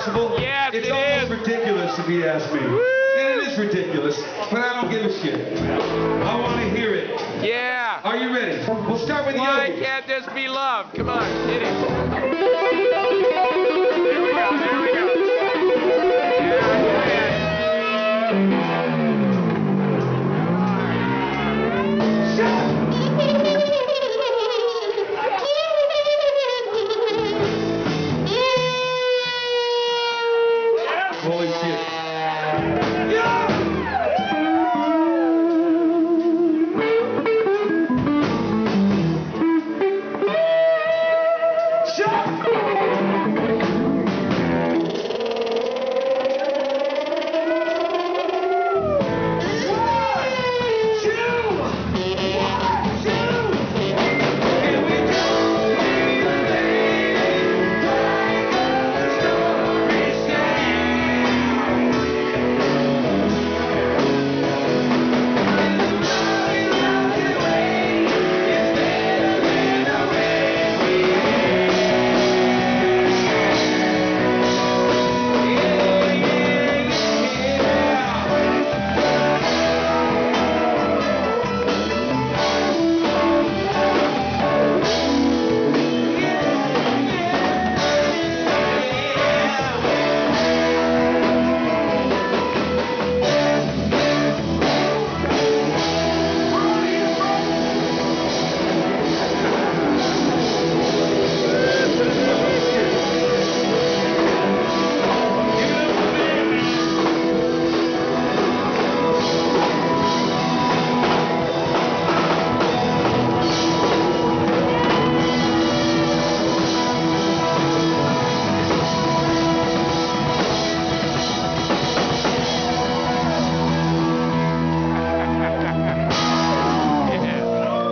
possible? Yes, it's it almost is. ridiculous if you ask me. And it is ridiculous, but I don't give a shit. I want to hear it. Yeah. Are you ready? We'll start with Why Yogi. can't this be love? Come on, hit it. There we go, there we go. Holy shit.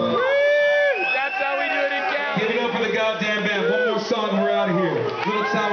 Goddamn band. One more song, we're out of here. Little Tower